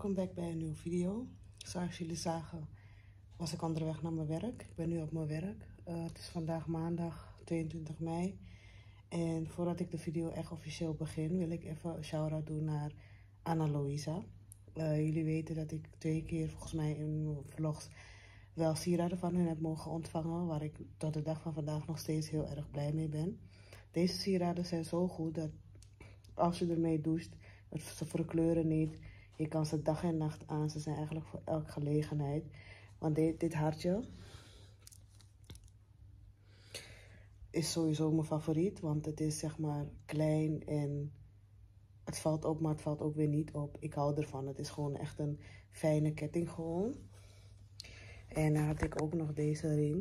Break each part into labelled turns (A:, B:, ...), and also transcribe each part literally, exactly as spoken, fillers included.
A: welkom back bij een nieuwe video. Zoals jullie zagen was ik onderweg naar mijn werk. Ik ben nu op mijn werk. Uh, het is vandaag maandag tweeëntwintig mei. En voordat ik de video echt officieel begin wil ik even een shout-out doen naar Anna Louisa. Uh, jullie weten dat ik twee keer volgens mij in mijn vlogs wel sieraden van hun heb mogen ontvangen. Waar ik tot de dag van vandaag nog steeds heel erg blij mee ben. Deze sieraden zijn zo goed dat als je ermee doucht, ze verkleuren niet. Je kan ze dag en nacht aan. Ze zijn eigenlijk voor elke gelegenheid. Want dit, dit hartje is sowieso mijn favoriet. Want het is zeg maar klein en het valt op, maar het valt ook weer niet op. Ik hou ervan. Het is gewoon echt een fijne ketting gewoon. En dan had ik ook nog deze ring.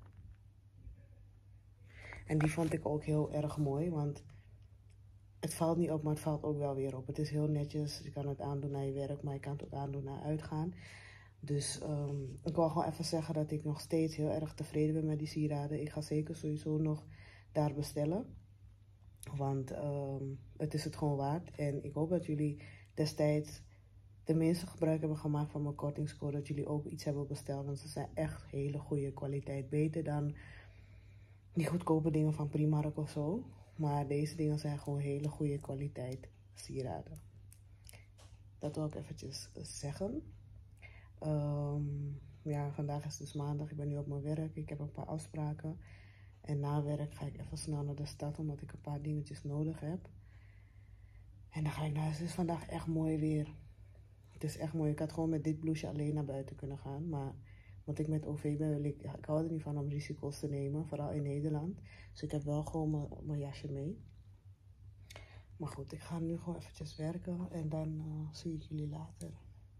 A: En die vond ik ook heel erg mooi. Want het valt niet op, maar het valt ook wel weer op. Het is heel netjes. Je kan het aandoen naar je werk, maar je kan het ook aandoen naar uitgaan. Dus um, ik wil gewoon even zeggen dat ik nog steeds heel erg tevreden ben met die sieraden. Ik ga zeker sowieso nog daar bestellen. Want um, het is het gewoon waard. En ik hoop dat jullie destijds de minste gebruik hebben gemaakt van mijn kortingscode. Dat jullie ook iets hebben besteld. Want ze zijn echt hele goede kwaliteit. Beter dan die goedkope dingen van Primark of zo. Maar deze dingen zijn gewoon hele goede kwaliteit sieraden. Dat wil ik eventjes zeggen. Um, ja, vandaag is dus maandag. Ik ben nu op mijn werk. Ik heb een paar afspraken. En na werk ga ik even snel naar de stad. Omdat ik een paar dingetjes nodig heb. En dan ga ik naar huis. Het is vandaag echt mooi weer. Het is echt mooi. Ik had gewoon met dit blouseje alleen naar buiten kunnen gaan. Maar omdat ik met O V ben, wil ik, ik hou er niet van om risico's te nemen. Vooral in Nederland. Dus ik heb wel gewoon mijn jasje mee. Maar goed, ik ga nu gewoon eventjes werken. En dan uh, zie ik jullie later.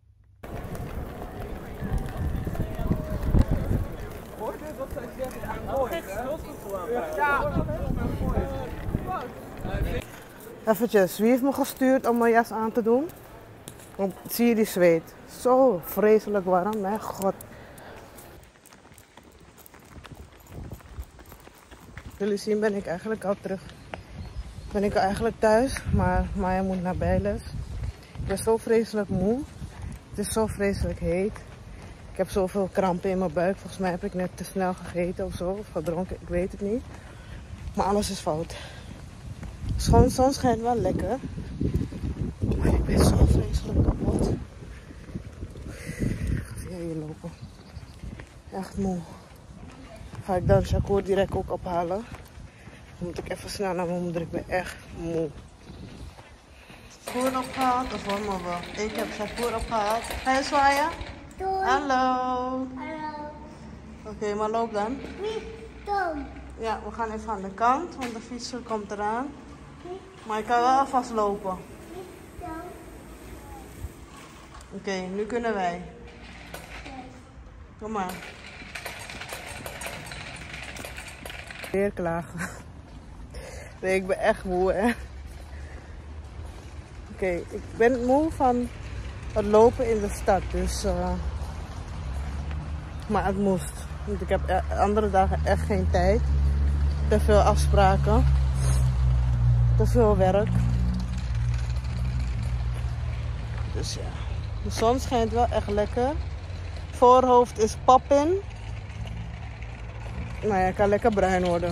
B: Hoor je wat zij zeggen? Ja.
A: Eventjes, wie heeft me gestuurd om mijn jas aan te doen? Want zie je die zweet? Zo vreselijk warm, mijn god. Jullie zien ben ik eigenlijk al terug. Ben ik eigenlijk thuis, maar Maya moet naar bijles. Ik ben zo vreselijk moe. Het is zo vreselijk heet. Ik heb zoveel krampen in mijn buik. Volgens mij heb ik net te snel gegeten of zo. Of gedronken, ik weet het niet. Maar alles is fout. Schoon zon schijnt wel lekker. Maar ik ben zo vreselijk kapot. Ik ga via hier lopen. Echt moe. Ga ik dan Shakur direct ook ophalen. Dan moet ik even snel naar mijn moeder. Ik ben echt moe. Shakur opgehaald of voor me wel? Ik heb Shakur opgehaald. Ga je zwaaien?
C: Doei.
A: Hallo.
C: Hallo.
A: Oké, okay, maar loop dan.
C: Wie? Tom.
A: Ja, we gaan even aan de kant, want de fietser komt eraan. Maar ik kan wel alvast lopen.
C: Wie? Tom.
A: Oké, okay, nu kunnen wij. Kom maar. Weer klagen. Nee, ik ben echt moe, hè. Oké, okay, ik ben moe van het lopen in de stad, dus... Uh... Maar het moest. Want ik heb andere dagen echt geen tijd. Te veel afspraken. Te veel werk. Dus ja. De zon schijnt wel echt lekker. Voorhoofd is poppin. Maar ja, kan lekker bruin worden.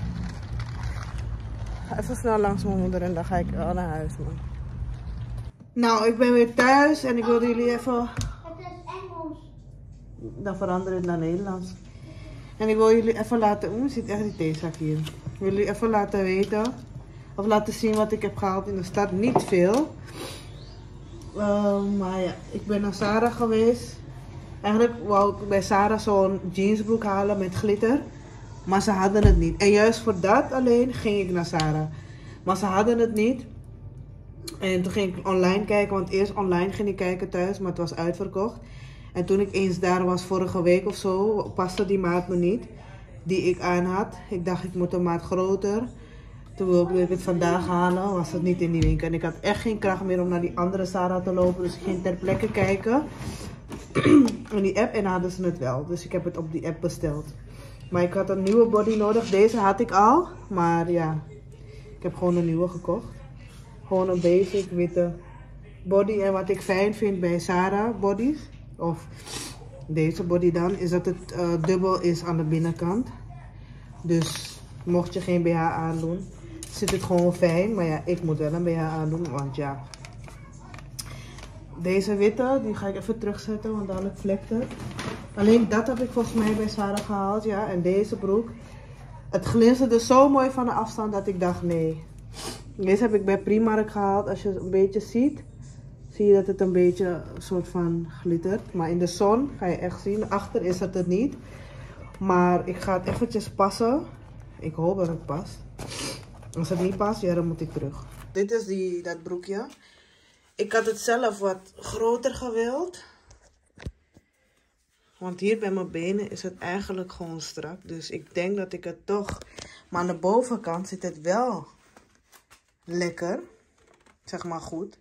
A: Ga even snel langs mijn moeder en dan ga ik wel naar huis, man. Nou, ik ben weer thuis en ik wilde jullie even...
C: Het is Engels.
A: Dan verander het naar Nederlands. En ik wil jullie even laten... Oeh, er zit echt die theezak hier. Ik wil jullie even laten weten. Of laten zien wat ik heb gehaald in de stad. Niet veel. Uh, maar ja, ik ben naar Zara geweest. Eigenlijk wou ik bij Zara zo'n jeansbroek halen met glitter. Maar ze hadden het niet. En juist voor dat alleen ging ik naar Zara. Maar ze hadden het niet. En toen ging ik online kijken. Want eerst online ging ik kijken thuis. Maar het was uitverkocht. En toen ik eens daar was vorige week of zo, paste die maat me niet. Die ik aan had. Ik dacht ik moet een maat groter. Toen wilde ik het vandaag halen, was het niet in die winkel. En ik had echt geen kracht meer om naar die andere Zara te lopen. Dus ik ging ter plekke kijken. In die app en hadden ze het wel. Dus ik heb het op die app besteld. Maar ik had een nieuwe body nodig. Deze had ik al. Maar ja, ik heb gewoon een nieuwe gekocht. Gewoon een basic witte body. En wat ik fijn vind bij Zara bodies, of deze body dan, is dat het uh, dubbel is aan de binnenkant. Dus mocht je geen B H aandoen, zit het gewoon fijn. Maar ja, ik moet wel een B H aandoen, want ja. Deze witte, die ga ik even terugzetten, want dadelijk vlekt het. Alleen dat heb ik volgens mij bij Zara gehaald, ja. En deze broek. Het glinsterde zo mooi van de afstand dat ik dacht, nee. Deze heb ik bij Primark gehaald. Als je het een beetje ziet, zie je dat het een beetje een soort van glittert. Maar in de zon ga je echt zien. Achter is het er niet. Maar ik ga het eventjes passen. Ik hoop dat het past. Als het niet past, ja, dan moet ik terug. Dit is die, dat broekje. Ik had het zelf wat groter gewild. Want hier bij mijn benen is het eigenlijk gewoon strak. Dus ik denk dat ik het toch... Maar aan de bovenkant zit het wel lekker. Zeg maar goed.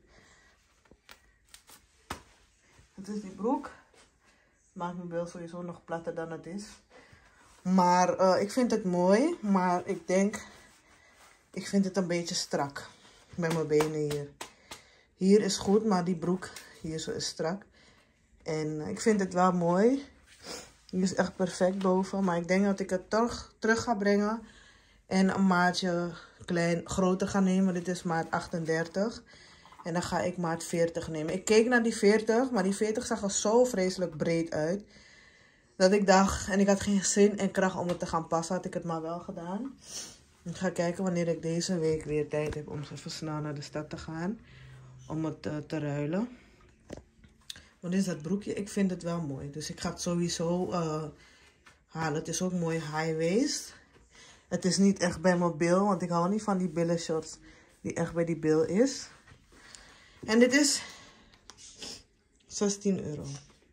A: Het is die broek. Maakt mijn beeld sowieso nog platter dan het is. Maar uh, ik vind het mooi. Maar ik denk... Ik vind het een beetje strak. Bij mijn benen hier. Hier is goed, maar die broek hier zo is strak. En uh, ik vind het wel mooi. Die is echt perfect boven. Maar ik denk dat ik het toch terug ga brengen. En een maatje klein, groter ga nemen. Dit is maat achtendertig. En dan ga ik maat veertig nemen. Ik keek naar die veertig. Maar die veertig zag er zo vreselijk breed uit. Dat ik dacht, en ik had geen zin en kracht om het te gaan passen. Had ik het maar wel gedaan. Ik ga kijken wanneer ik deze week weer tijd heb om even snel naar de stad te gaan. Om het uh, te ruilen. Want dit is dat broekje. Ik vind het wel mooi. Dus ik ga het sowieso uh, halen. Het is ook mooi high waist. Het is niet echt bij mijn bil. Want ik hou niet van die billen shorts die echt bij die bil is. En dit is zestien euro.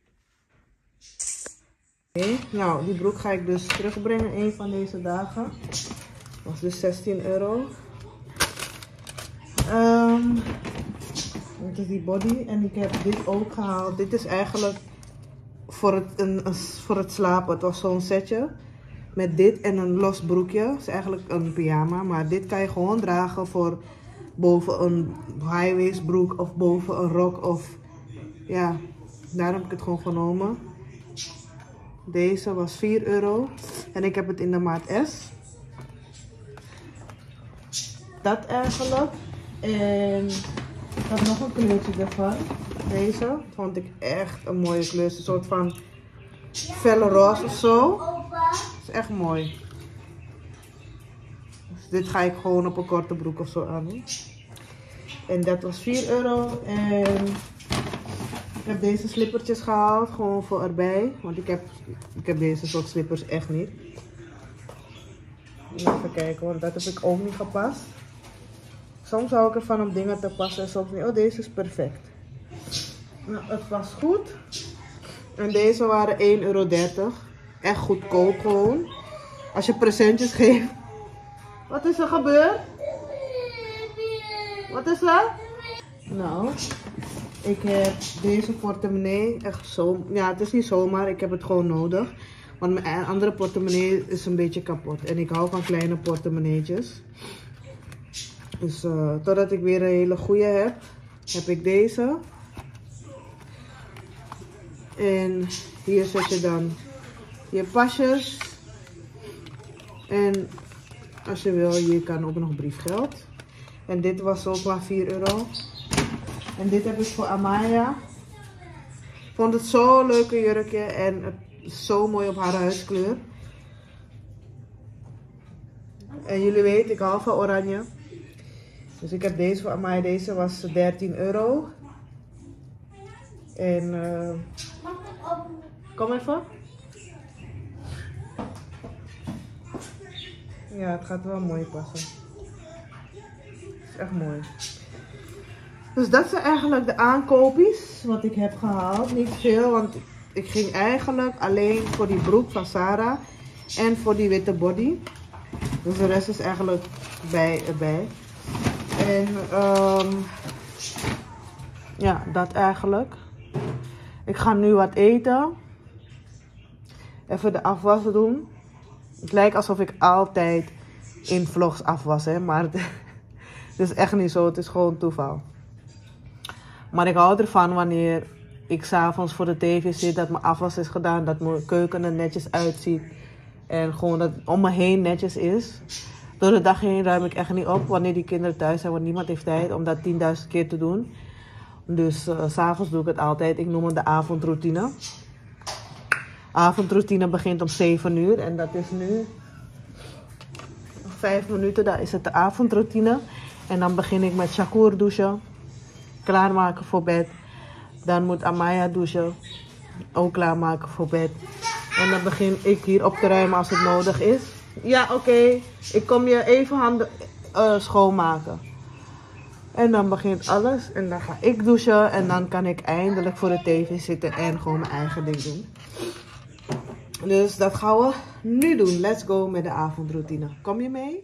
A: Oké, okay, nou die broek ga ik dus terugbrengen een van deze dagen. Dat was dus zestien euro. Um, dit is die body en ik heb dit ook gehaald. Dit is eigenlijk voor het, een, een, voor het slapen. Het was zo'n setje met dit en een los broekje. Het is eigenlijk een pyjama, maar dit kan je gewoon dragen voor boven een high waist broek of boven een rok of ja, daar heb ik het gewoon genomen. Deze was vier euro en ik heb het in de maat S. Dat eigenlijk. En ik had nog een kleurtje ervan. Deze vond ik echt een mooie kleur. Een soort van felle roze of zo. Dat is echt mooi. Dus dit ga ik gewoon op een korte broek of zo aan doen. En dat was vier euro. En ik heb deze slippertjes gehaald. Gewoon voor erbij. Want ik heb, ik heb deze soort slippers echt niet. Even kijken, want dat heb ik ook niet gepast. Soms hou ik ervan om dingen te passen en soms niet. Oh, deze is perfect. Nou, het was goed. En deze waren één euro dertig. Echt goedkoop gewoon. Als je presentjes geeft. Wat is er gebeurd? Wat is er? Nou, ik heb deze portemonnee echt zo... Ja, het is niet zomaar. Ik heb het gewoon nodig. Want mijn andere portemonnee is een beetje kapot. En ik hou van kleine portemonneetjes. Dus uh, totdat ik weer een hele goede heb, heb ik deze. En hier zet je dan je pasjes. En als je wil, je kan ook nog briefgeld. En dit was ook maar vier euro. En dit heb ik voor Amaya. Ik vond het zo'n leuke jurkje en het is zo mooi op haar huidskleur. En jullie weten, ik hou van oranje. Dus ik heb deze voor Amaya. Deze was dertien euro. En uh, kom even. Ja, het gaat wel mooi passen. Het is echt mooi. Dus dat zijn eigenlijk de aankoopjes wat ik heb gehaald. Niet veel, want ik ging eigenlijk alleen voor die broek van Zara en voor die witte body. Dus de rest is eigenlijk bij erbij. En um, ja, dat eigenlijk. Ik ga nu wat eten. Even de afwas doen. Het lijkt alsof ik altijd in vlogs afwas, hè, maar het, het is echt niet zo. Het is gewoon toeval. Maar ik hou ervan wanneer ik 's avonds voor de tv zit, dat mijn afwas is gedaan, dat mijn keuken er netjes uitziet. En gewoon dat het om me heen netjes is. Door de dag heen ruim ik echt niet op wanneer die kinderen thuis zijn, want niemand heeft tijd om dat tienduizend keer te doen. Dus uh, 's avonds doe ik het altijd. Ik noem het de avondroutine. Avondroutine begint om zeven uur en dat is nu nog vijf minuten. Dan is het de avondroutine. En dan begin ik met Shakur douchen, klaarmaken voor bed. Dan moet Amaya douchen, ook klaarmaken voor bed. En dan begin ik hier op te ruimen als het nodig is. Ja, oké. Okay. Ik kom je even handen uh, schoonmaken. En dan begint alles. En dan ga ik douchen. En dan kan ik eindelijk voor de tv zitten en gewoon mijn eigen ding doen. Dus dat gaan we nu doen. Let's go met de avondroutine. Kom je mee?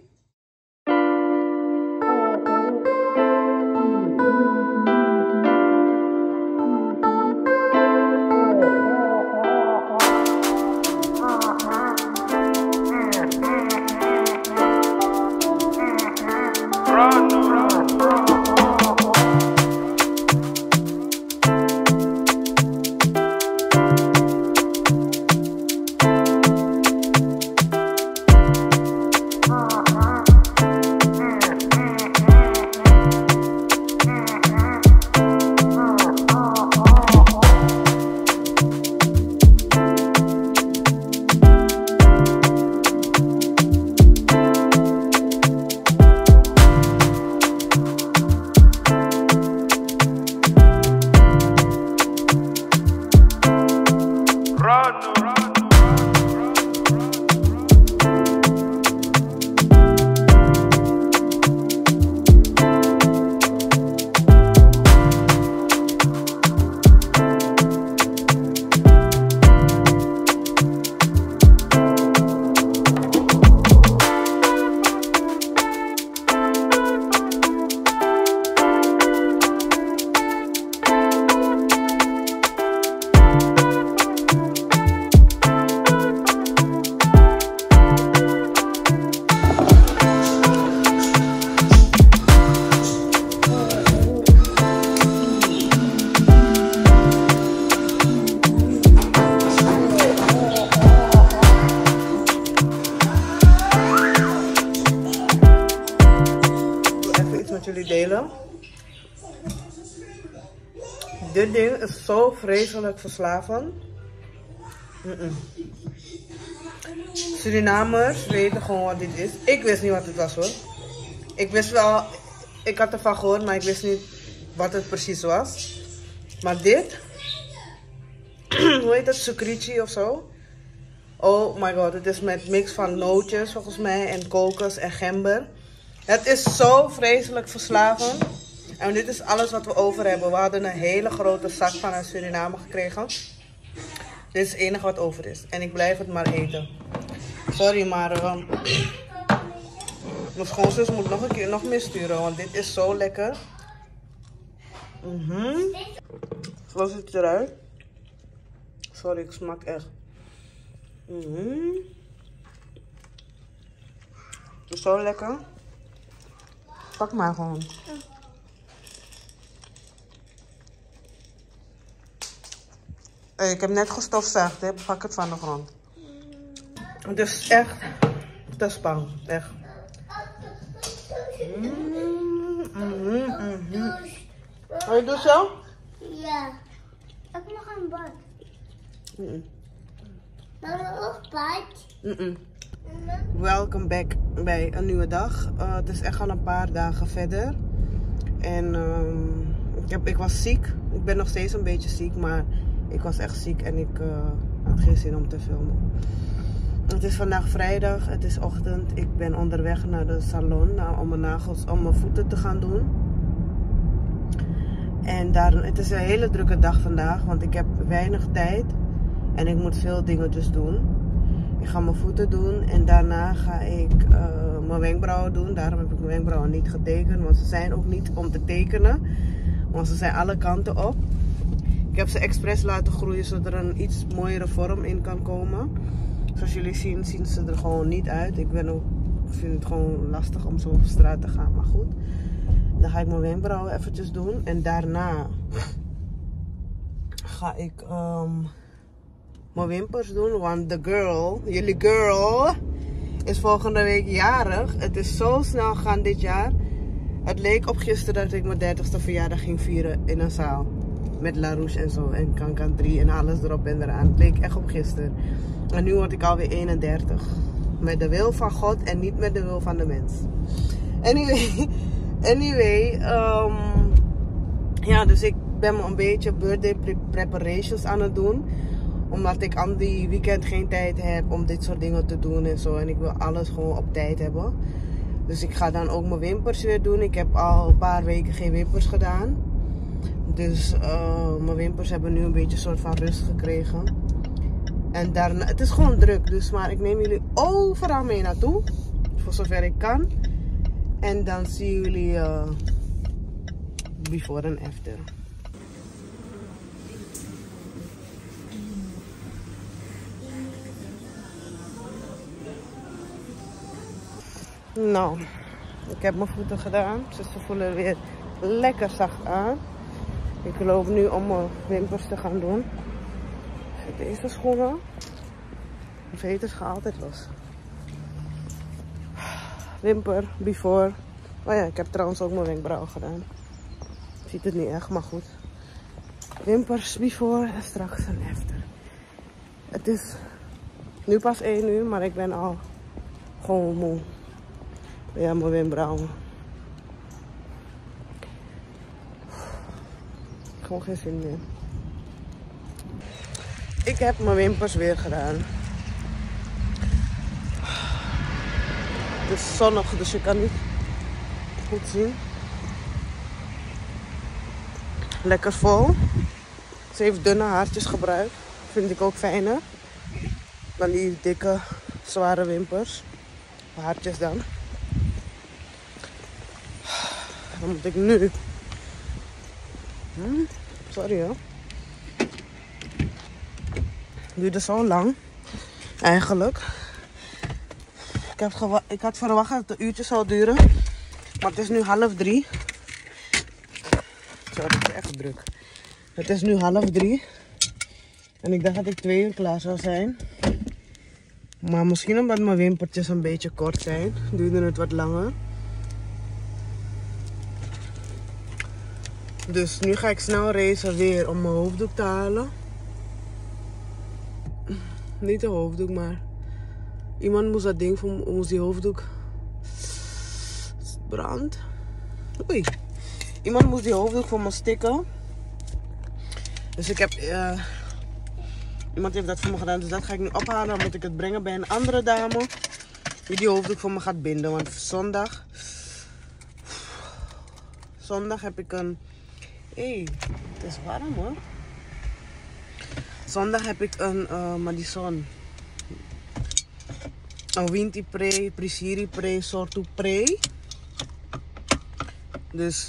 A: Delen. Dit ding is zo vreselijk verslavend. Mm -mm. Surinamers weten gewoon wat dit is. Ik wist niet wat het was hoor. Ik wist wel, ik had ervan gehoord, maar ik wist niet wat het precies was. Maar dit, hoe heet het, sucrici of zo? Oh my god, het is met mix van nootjes volgens mij en kokos en gember. Het is zo vreselijk verslavend. En dit is alles wat we over hebben. We hadden een hele grote zak vanuit Suriname gekregen. Dit is het enige wat over is. En ik blijf het maar eten. Sorry, maar uh, mijn schoonzus moet nog een keer nog meer sturen. Want dit is zo lekker. Mm-hmm. Zo ziet het eruit. Sorry, ik smaak echt. Mm-hmm. Het is zo lekker. Pak maar gewoon. Hey, ik heb net gestofzuigd, hè. Pak het van de grond. Het is echt te spannend, echt. Mm, mm, mm, mm. Wil je doen zo?
C: Ja. Ik heb nog een bad.
A: Mm.
C: Nog een bad?
A: Mm -mm. Welkom back bij een nieuwe dag. Uh, het is echt al een paar dagen verder. En uh, ik, heb, ik was ziek. Ik ben nog steeds een beetje ziek, maar ik was echt ziek en ik uh, had geen zin om te filmen. Het is vandaag vrijdag, het is ochtend. Ik ben onderweg naar de salon nou, om mijn nagels, om mijn voeten te gaan doen. En daar, het is een hele drukke dag vandaag, want ik heb weinig tijd en ik moet veel dingetjes doen. Ik ga mijn voeten doen en daarna ga ik uh, mijn wenkbrauwen doen. Daarom heb ik mijn wenkbrauwen niet getekend, want ze zijn ook niet om te tekenen. Want ze zijn alle kanten op. Ik heb ze expres laten groeien zodat er een iets mooiere vorm in kan komen. Zoals jullie zien, zien ze er gewoon niet uit. Ik ben ook, vind het gewoon lastig om zo op straat te gaan, maar goed. Dan ga ik mijn wenkbrauwen eventjes doen. En daarna ga ik um, mijn wimpers doen. Want de girl, jullie girl, is volgende week jarig. Het is zo snel gegaan dit jaar. Het leek op gisteren dat ik mijn dertigste verjaardag ging vieren in een zaal. Met La Rouge en zo. En Cancan drie en alles erop en eraan. Het leek echt op gisteren. En nu word ik alweer eenendertig. Met de wil van God en niet met de wil van de mens. Anyway. Anyway. Um, ja, dus ik ben me een beetje birthday preparations aan het doen. Omdat ik aan die weekend geen tijd heb om dit soort dingen te doen en zo. En ik wil alles gewoon op tijd hebben. Dus ik ga dan ook mijn wimpers weer doen. Ik heb al een paar weken geen wimpers gedaan. Dus uh, mijn wimpers hebben nu een beetje een soort van rust gekregen. En daarna, het is gewoon druk. Dus maar ik neem jullie overal mee naartoe. Voor zover ik kan. En dan zien jullie uh, before en after. Nou, ik heb mijn voeten gedaan. Ze voelen weer lekker zacht aan. Ik loop nu om mijn wimpers te gaan doen. Deze schoenen. De veters gaan altijd los. Wimper, before. Oh ja, ik heb trouwens ook mijn wenkbrauwen gedaan. Ziet het niet echt, maar goed. Wimpers, before en straks en after. Het is nu pas één uur, maar ik ben al gewoon moe. Ja, mijn wenkbrauwen. Gewoon geen zin meer. Ik heb mijn wimpers weer gedaan. Het is zonnig, dus je kan niet goed zien. Lekker vol. Ze heeft dunne haartjes gebruikt. Vind ik ook fijner dan die dikke, zware wimpers. Haartjes dan. Dan moet ik nu... Hmm, sorry hoor. Duurde zo lang. Eigenlijk. Ik, heb ik had verwacht dat het een uurtje zou duren. Maar het is nu half drie. Zo, het is echt druk. Het is nu half drie. En ik dacht dat ik twee uur klaar zou zijn. Maar misschien omdat mijn wimpertjes een beetje kort zijn, duurde het wat langer. Dus nu ga ik snel racen weer om mijn hoofddoek te halen. Niet de hoofddoek, maar iemand moest dat ding voor moest die hoofddoek. Het brandt. Oei. Iemand moest die hoofddoek voor me stikken. Dus ik heb... Uh, iemand heeft dat voor me gedaan, dus dat ga ik nu ophalen. Dan moet ik het brengen bij een andere dame die die hoofddoek voor me gaat binden. Want zondag... Zondag heb ik een... Hé, hey, het is warm hoor. Zondag heb ik een uh, Madison. Een Winti Pre, Prisiri Pre, Sortu Pre. Dus...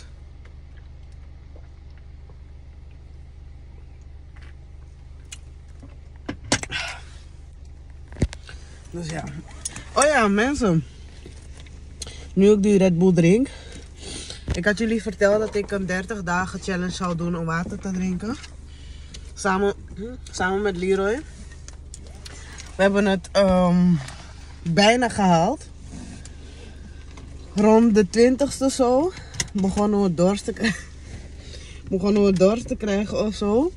A: Dus ja. Oh ja, mensen. Nu ik die Red Bull drink. Ik had jullie verteld dat ik een dertig dagen challenge zou doen om water te drinken. Samen, samen met Leroy. We hebben het um, bijna gehaald. Rond de twintigste zo begonnen we dorst te krijgen. Begonnen we dorst te krijgen of zo.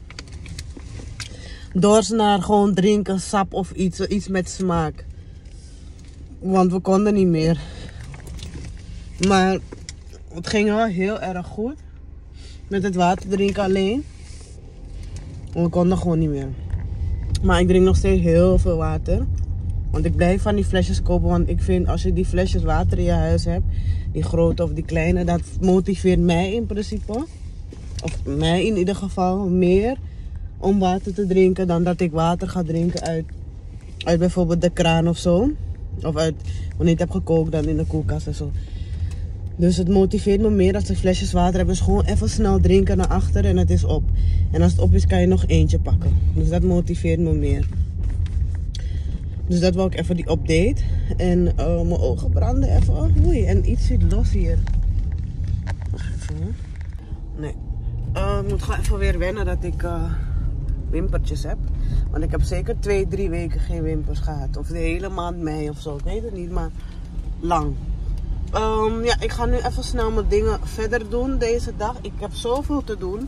A: Dorst naar gewoon drinken, sap of iets, iets met smaak. Want we konden niet meer. Maar het ging wel heel erg goed. Met het water drinken alleen. We konden gewoon niet meer. Maar ik drink nog steeds heel veel water. Want ik blijf van die flesjes kopen. Want ik vind als je die flesjes water in je huis hebt. Die grote of die kleine. Dat motiveert mij in principe. Of mij in ieder geval meer. Om water te drinken. Dan dat ik water ga drinken uit, uit bijvoorbeeld de kraan of zo. Of uit wanneer ik het heb gekookt dan in de koelkast en zo. Dus het motiveert me meer als ik flesjes water heb. Dus gewoon even snel drinken naar achter en het is op. En als het op is kan je nog eentje pakken. Dus dat motiveert me meer. Dus dat wil ik even die update. En uh, mijn ogen branden even. Oei, en iets zit los hier. Hm? Nee. Uh, ik moet gewoon even weer wennen dat ik uh, wimpertjes heb. Want ik heb zeker twee, drie weken geen wimpers gehad. Of de hele maand mei of zo. Ik weet het niet, maar lang. Um, ja, ik ga nu even snel mijn dingen verder doen deze dag. Ik heb zoveel te doen.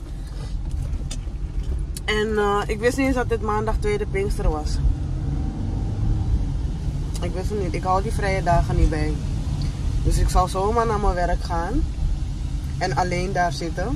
A: En uh, ik wist niet eens dat dit maandag tweede Pinkster was. Ik wist het niet. Ik hou die vrije dagen niet bij. Dus ik zal zomaar naar mijn werk gaan. En alleen daar zitten.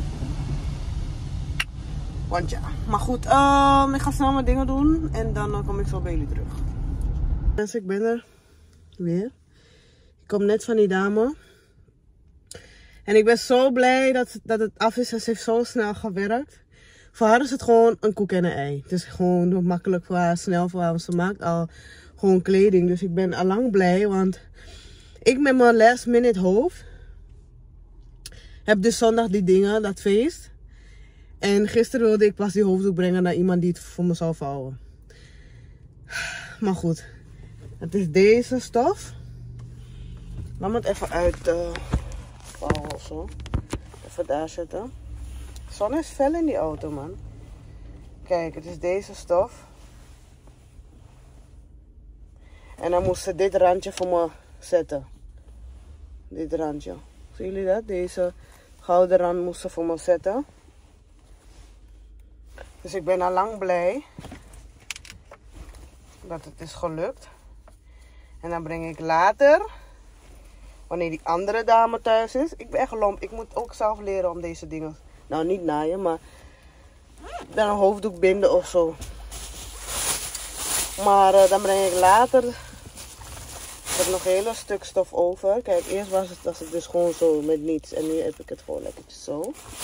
A: Want ja, maar goed. Um, ik ga snel mijn dingen doen. En dan uh, kom ik zo bij jullie terug. Mensen, ik ben er weer. Ik kom net van die dame. En ik ben zo blij dat, dat het af is. Ze heeft zo snel gewerkt. Voor haar is het gewoon een koek en een ei. Het is gewoon makkelijk voor haar, snel voor haar. Want ze maakt al gewoon kleding. Dus ik ben allang blij. Want ik met mijn last minute hoofd heb dus zondag die dingen, dat feest. En gisteren wilde ik pas die hoofddoek brengen naar iemand die het voor me zou vouwen. Maar goed. Het is deze stof. Laat me het even uit uh, vouwen of zo. Even daar zetten. De zon is fel in die auto, man. Kijk, het is deze stof. En dan moest ze dit randje voor me zetten. Dit randje. Zien jullie dat? Deze gouden rand moest ze voor me zetten. Dus ik ben al lang blij dat het is gelukt. En dan breng ik later, wanneer die andere dame thuis is. Ik ben echt lomp. Ik moet ook zelf leren om deze dingen. Nou, niet naaien, maar dan een hoofddoek binden of zo. Maar uh, dan breng ik later. Ik heb nog een hele stuk stof over. Kijk, eerst was het, was het dus gewoon zo met niets. En nu heb ik het gewoon lekker zo.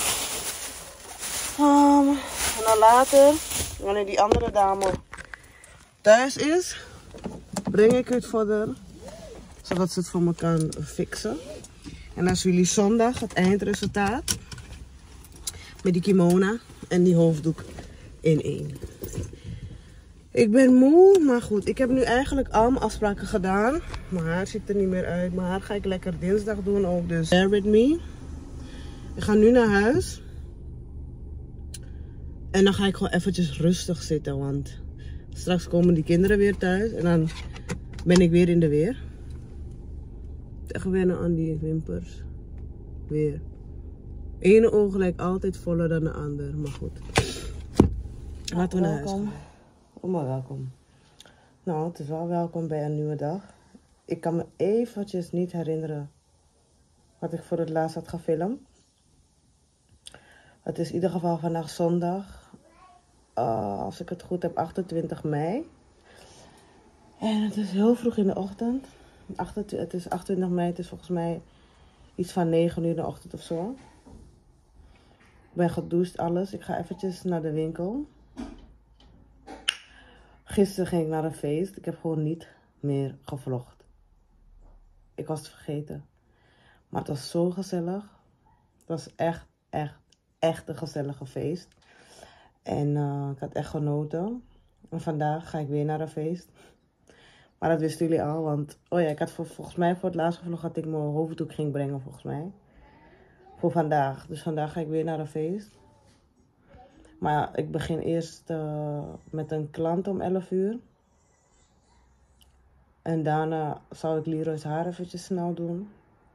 A: Um, en dan later, wanneer die andere dame thuis is, breng ik het voor haar. Zodat ze het voor me kan fixen. En dan zien jullie zondag het eindresultaat. Met die kimono en die hoofddoek in één. Ik ben moe, maar goed. Ik heb nu eigenlijk al mijn afspraken gedaan. Mijn haar ziet er niet meer uit. Mijn haar ga ik lekker dinsdag doen ook. Dus bear with me. Ik ga nu naar huis. En dan ga ik gewoon eventjes rustig zitten. Want straks komen die kinderen weer thuis. En dan ben ik weer in de weer. Echt wennen aan die wimpers. Weer. Ene oog lijkt altijd voller dan de ander. Maar goed. Laten we naar huis gaan. Oh, maar welkom. Nou, het is wel welkom bij een nieuwe dag. Ik kan me eventjes niet herinneren wat ik voor het laatst had gefilmd. Het is in ieder geval vandaag zondag. Uh, als ik het goed heb, achtentwintig mei. En het is heel vroeg in de ochtend. Het is achtentwintig mei, het is volgens mij iets van negen uur in de ochtend of zo. Ik ben gedoucht, alles. Ik ga eventjes naar de winkel. Gisteren ging ik naar een feest. Ik heb gewoon niet meer gevlogd. Ik was het vergeten. Maar het was zo gezellig. Het was echt, echt, echt een gezellige feest. En uh, ik had echt genoten. En vandaag ga ik weer naar een feest. Maar dat wisten jullie al. Want, oh ja, ik had voor, volgens mij voor het laatste vlog had ik mijn hoofddoek ging brengen, volgens mij. Voor vandaag. Dus vandaag ga ik weer naar een feest. Maar ja, ik begin eerst uh, met een klant om elf uur. En daarna zou ik Leroy's haar eventjes snel doen.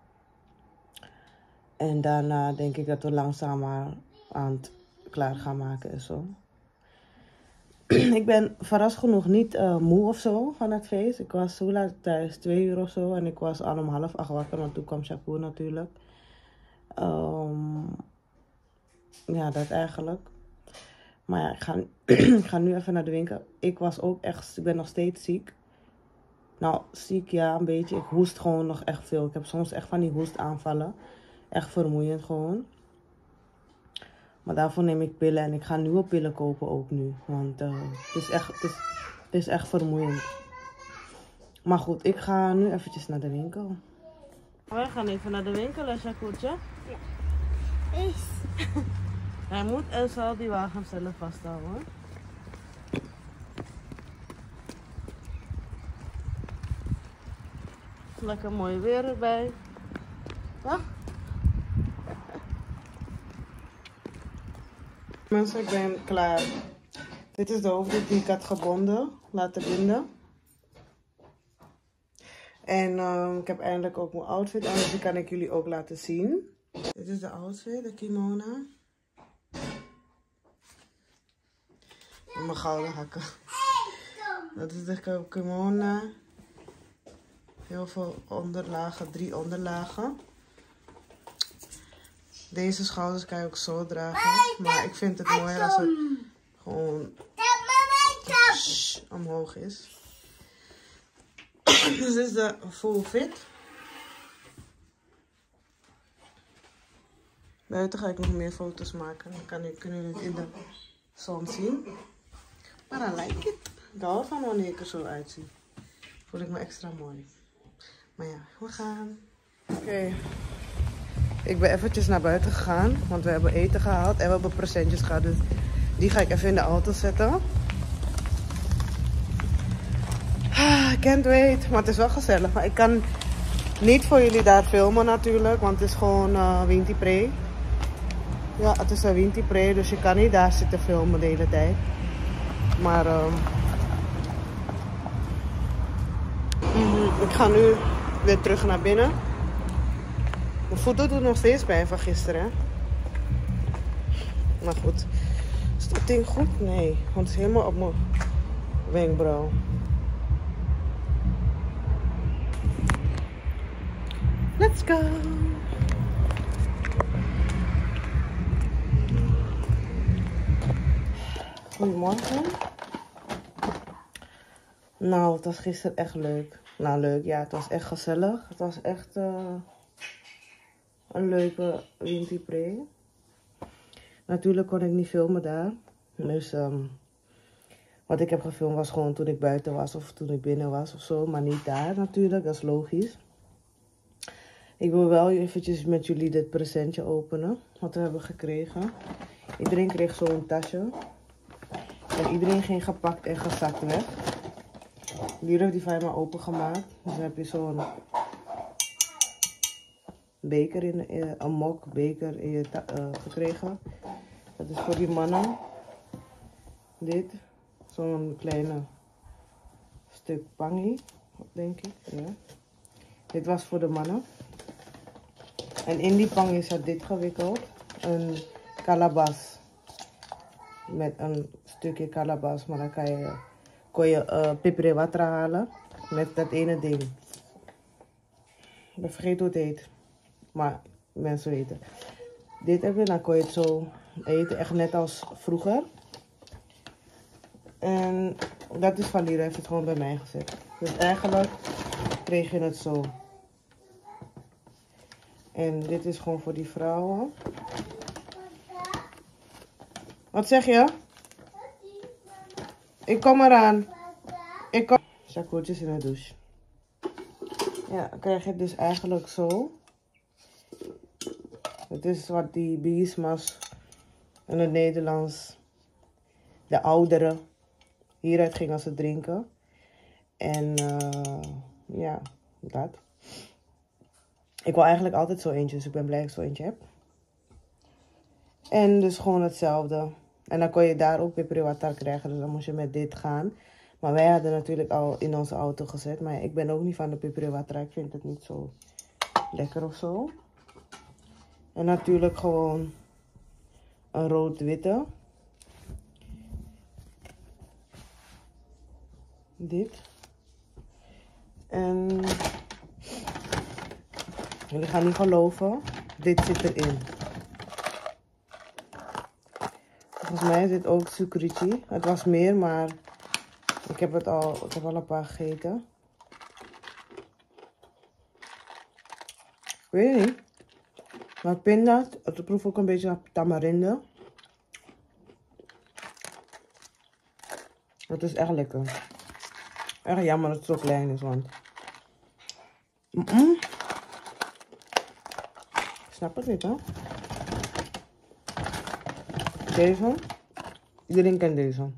A: En daarna denk ik dat we langzamer aan het klaar gaan maken en zo. Ik ben verrast genoeg niet uh, moe of zo van het feest. Ik was zo laat thuis, twee uur of zo. En ik was al om half acht wakker, want toen kwam Shakur natuurlijk. Um, ja, dat eigenlijk. Maar ja, ik ga, ik ga nu even naar de winkel. Ik was ook echt, ik ben nog steeds ziek. Nou, ziek ja, een beetje. Ik hoest gewoon nog echt veel. Ik heb soms echt van die hoestaanvallen. Echt vermoeiend gewoon. Maar daarvoor neem ik pillen en ik ga nieuwe pillen kopen ook nu. Want uh, het, is echt, het, is, het is echt vermoeiend. Maar goed, ik ga nu eventjes naar de winkel. Wij gaan even naar de winkel, hè, Shakurtje?
C: Ja. Is.
A: Hij moet en zal die wagen zelf vasthouden. Lekker mooi weer erbij. Ja? Mensen, ik ben klaar. Dit is de hoofddoek die ik had gebonden, laten binden. En uh, ik heb eindelijk ook mijn outfit aan, dus die kan ik jullie ook laten zien. Dit is de outfit, de kimono. Met mijn gouden hakken. Dat is de kimono. Heel veel onderlagen, drie onderlagen. Deze schouders kan je ook zo dragen. Maar ik vind het mooier als het gewoon shh, omhoog is. Dus dit is de full fit. Buiten ga ik nog meer foto's maken. Dan kan ik, kunnen jullie het in de zon zien. Maar I like it. Ik hou ervan wanneer ik er zo uitzie. Voel ik me extra mooi. Maar ja, we gaan. Oké. Okay. Ik ben eventjes naar buiten gegaan. Want we hebben eten gehaald. En we hebben presentjes gehad. Dus die ga ik even in de auto zetten. I can't wait. Maar het is wel gezellig. Maar ik kan niet voor jullie daar filmen natuurlijk. Want het is gewoon uh, Wintypree. Ja, het is een Wintypree. Dus je kan niet daar zitten filmen de hele tijd. Maar um, ik ga nu weer terug naar binnen. Mijn voeten doen nog steeds pijn van gisteren. Hè? Maar goed. Is dat ding goed? Nee. Want het is helemaal op mijn wenkbrauw. Let's go! Goedemorgen. Nou, het was gisteren echt leuk. Nou, leuk. Ja, het was echt gezellig. Het was echt uh, een leuke Wintypree. Natuurlijk kon ik niet filmen daar. Dus um, wat ik heb gefilmd was gewoon toen ik buiten was of toen ik binnen was of zo. Maar niet daar natuurlijk, dat is logisch. Ik wil wel eventjes met jullie dit presentje openen. Wat we hebben gekregen. Iedereen kreeg zo'n tasje. En iedereen ging gepakt en gezakt weg. Die heeft die van mij opengemaakt. Dus dan heb je zo'n beker, in, in, een mok beker in je uh, gekregen. Dat is voor die mannen. Dit. Zo'n kleine stuk pangie, denk ik. Ja. Dit was voor de mannen. En in die pangie zat dit gewikkeld. Een kalabas. Met een stukje kalabas. Maar dan kan je, kon je uh, pipere water halen. Met dat ene ding. Ik ben vergeten hoe het heet. Maar mensen weten. Dit heb je, dan kon je het zo eten. Echt net als vroeger. En dat is van Lira. Heeft het gewoon bij mij gezet. Dus eigenlijk kreeg je het zo. En dit is gewoon voor die vrouwen. Wat zeg je? Ik kom eraan. Ik kom. Chacootjes in de douche. Ja, dan krijg je het dus eigenlijk zo. Het is wat die biesmas in het Nederlands. De ouderen hieruit gingen ze drinken. En uh, ja, dat. Ik wil eigenlijk altijd zo eentje, dus ik ben blij dat ik zo eentje heb. En dus gewoon hetzelfde. En dan kon je daar ook pipere water krijgen, dus dan moest je met dit gaan. Maar wij hadden natuurlijk al in onze auto gezet. Maar ik ben ook niet van de pipere water, ik vind het niet zo lekker of zo. En natuurlijk gewoon een rood-witte. Dit. En jullie gaan niet geloven, dit zit erin. Volgens mij is dit ook sucriti. Het was meer, maar ik heb het al, ik heb al een paar gegeten. Ik weet het niet. Maar pinda, het proeft ook een beetje naar tamarinde. Het is echt lekker. Echt jammer dat het zo klein is, want... Mm -mm. Ik snap het niet, hè? Deze. Iedereen kent deze.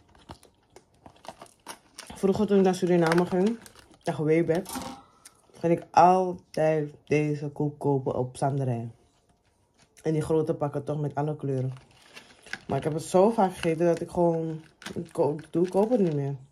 A: Vroeger toen ik naar Suriname ging, naar Weebed, ging ik altijd deze koek kopen op Sanderij. En die grote pakken toch met alle kleuren. Maar ik heb het zo vaak gegeten dat ik gewoon... Ik koop, doe, ik koop het niet meer.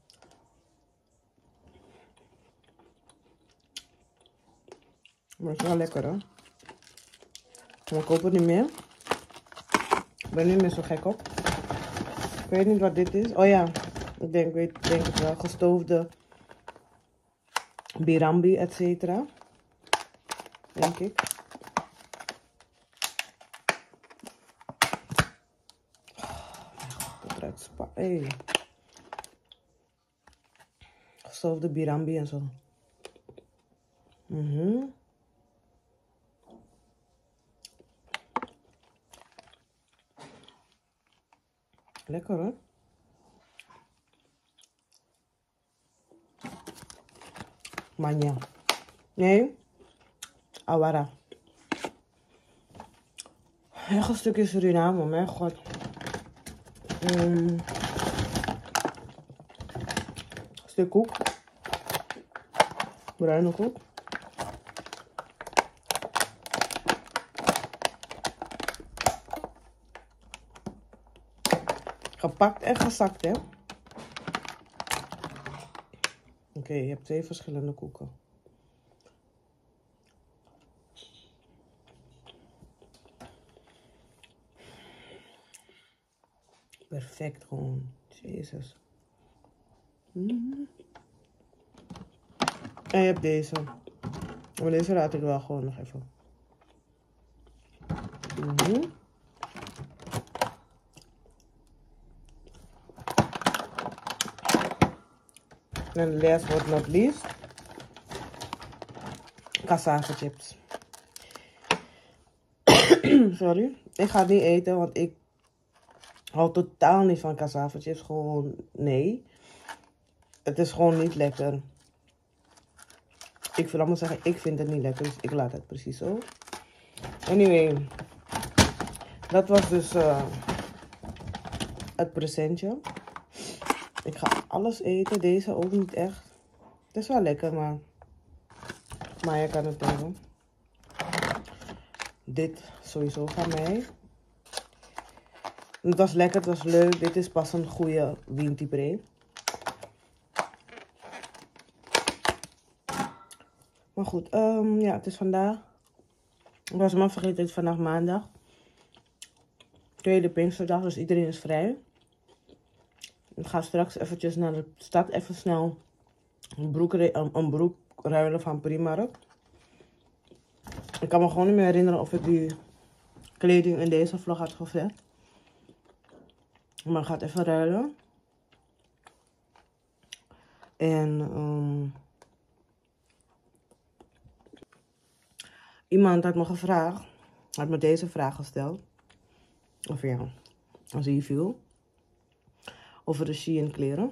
A: Maar het is wel lekker, hè? Maar ik koop het niet meer. Ik ben er niet meer zo gek op. Ik weet niet wat dit is. Oh ja, ik denk, weet, denk het wel. Gestoofde birambi, et cetera. Denk ik. Dat ruikt spa. Hey. Gestoofde birambi en zo. Mhm. Lekker hoor. Manja. Nee. Awara. Echt een stukje Suriname, mijn god. Mm. Stuk koek. Bruine koek. Gepakt en gezakt, hè? Oké, okay, je hebt twee verschillende koeken. Perfect gewoon. Jezus. Mm. En je hebt deze. Maar deze laat ik wel gewoon nog even. Mm-hmm. En last but not least, cassava chips. Sorry, ik ga het niet eten, want ik hou totaal niet van cassava chips. Gewoon nee. Het is gewoon niet lekker. Ik wil allemaal zeggen, ik vind het niet lekker, dus ik laat het precies zo. Anyway, dat was dus uh, het presentje. Ik ga alles eten, deze ook niet echt. Het is wel lekker, maar maar je kan het hebben. Dit sowieso van mij. Het was lekker, het was leuk. Dit is pas een goede Wintipré. Maar goed, um, ja, het is vandaag. Ik was maar vergeten, het is vandaag maandag. Tweede Pinksterdag, dus iedereen is vrij. Ik ga straks eventjes naar de stad, even snel een broek, een, een broek ruilen van Primark. Ik kan me gewoon niet meer herinneren of ik die kleding in deze vlog had gezet. Maar ik ga het even ruilen. En um, iemand had me gevraagd, had me deze vraag gesteld. Of ja, als hij viel. Over de Shein kleren.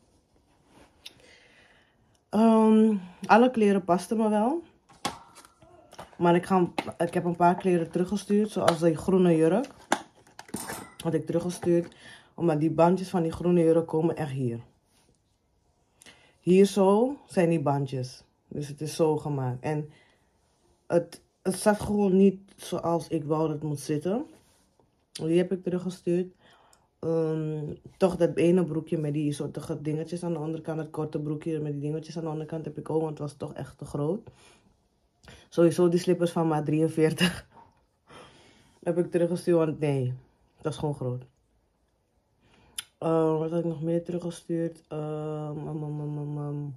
A: Um, alle kleren pasten me wel. Maar ik, ga, ik heb een paar kleren teruggestuurd. Zoals die groene jurk. Had ik teruggestuurd. Omdat die bandjes van die groene jurk komen echt hier. Hier zo zijn die bandjes. Dus het is zo gemaakt. En het, het zat gewoon niet zoals ik wou dat het moet zitten. Die heb ik teruggestuurd. Um, toch dat ene broekje met die soortige dingetjes aan de onderkant. Het korte broekje met die dingetjes aan de onderkant heb ik ook. Want het was toch echt te groot. Sowieso die slippers van maat drieënveertig. Heb ik teruggestuurd. Want nee, dat is gewoon groot. Uh, wat had ik nog meer teruggestuurd? Um, um, um, um, um, um.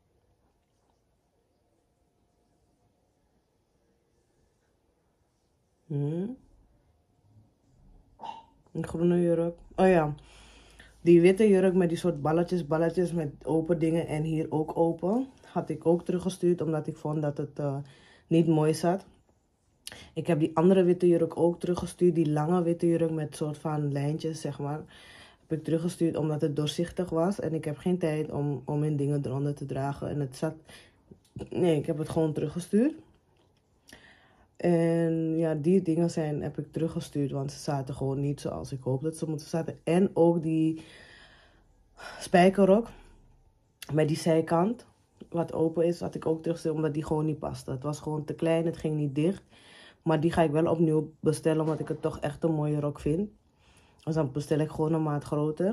A: Hmm. Een groene jurk. Oh ja. Die witte jurk met die soort balletjes, balletjes met open dingen en hier ook open. Had ik ook teruggestuurd omdat ik vond dat het uh, niet mooi zat. Ik heb die andere witte jurk ook teruggestuurd. Die lange witte jurk met soort van lijntjes, zeg maar. Heb ik teruggestuurd omdat het doorzichtig was. En ik heb geen tijd om, om mijn dingen eronder te dragen. En het zat... Nee, ik heb het gewoon teruggestuurd. En ja, die dingen zijn, heb ik teruggestuurd. Want ze zaten gewoon niet zoals ik hoopte dat ze moeten zaten. En ook die spijkerrok. Met die zijkant. Wat open is, had ik ook teruggestuurd. Omdat die gewoon niet paste. Het was gewoon te klein. Het ging niet dicht. Maar die ga ik wel opnieuw bestellen. Omdat ik het toch echt een mooie rok vind. Dus dan bestel ik gewoon een maat groter.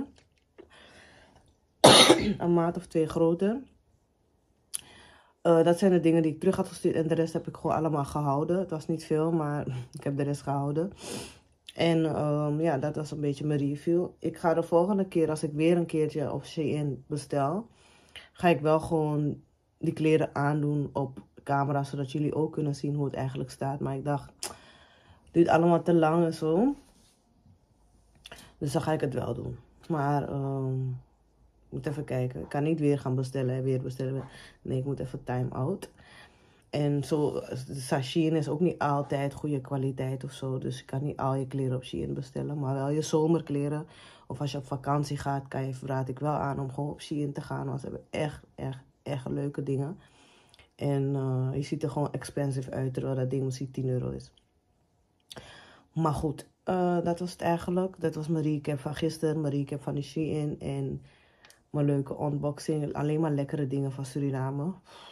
A: Een maat of twee groter. Uh, dat zijn de dingen die ik terug had gestuurd. En de rest heb ik gewoon allemaal gehouden. Het was niet veel, maar ik heb de rest gehouden. En um, ja, dat was een beetje mijn review. Ik ga de volgende keer, als ik weer een keertje op Shein bestel, ga ik wel gewoon die kleren aandoen op camera, zodat jullie ook kunnen zien hoe het eigenlijk staat. Maar ik dacht, het duurt allemaal te lang en zo. Dus dan ga ik het wel doen. Maar um, ik moet even kijken. Ik kan niet weer gaan bestellen en weer bestellen. Nee, ik moet even time out. En zo, Shein is ook niet altijd goede kwaliteit of zo. Dus je kan niet al je kleren op Shein bestellen. Maar wel je zomerkleren. Of als je op vakantie gaat, kan je, raad ik wel aan om gewoon op Shein te gaan. Want ze hebben echt, echt, echt leuke dingen. En uh, je ziet er gewoon expensive uit, terwijl dat ding misschien tien euro is. Maar goed, uh, dat was het eigenlijk. Dat was mijn recap van gisteren, mijn recap van de Shein en mijn leuke unboxing. Alleen maar lekkere dingen van Suriname.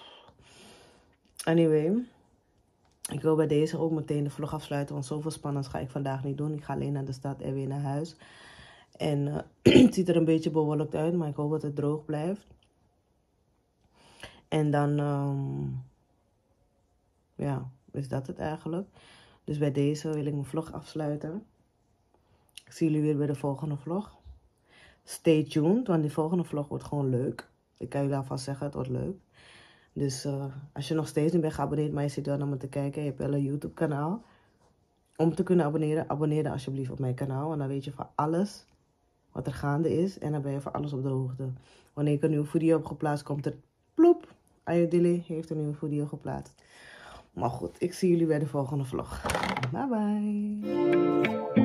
A: Anyway, ik wil bij deze ook meteen de vlog afsluiten, want zoveel spannends ga ik vandaag niet doen. Ik ga alleen naar de stad en weer naar huis. En uh, het ziet er een beetje bewolkt uit, maar ik hoop dat het droog blijft. En dan, um, ja, is dat het eigenlijk. Dus bij deze wil ik mijn vlog afsluiten. Ik zie jullie weer bij de volgende vlog. Stay tuned, want die volgende vlog wordt gewoon leuk. Ik kan jullie alvast zeggen, het wordt leuk. Dus uh, als je nog steeds niet bent geabonneerd, maar je zit wel naar me te kijken. Je hebt wel een YouTube kanaal. Om te kunnen abonneren, abonneer dan alsjeblieft op mijn kanaal. Want dan weet je van alles wat er gaande is. En dan ben je voor alles op de hoogte. Wanneer ik een nieuwe video heb geplaatst, komt er ploep. Ayodele heeft een nieuwe video geplaatst. Maar goed, ik zie jullie bij de volgende vlog. Bye bye.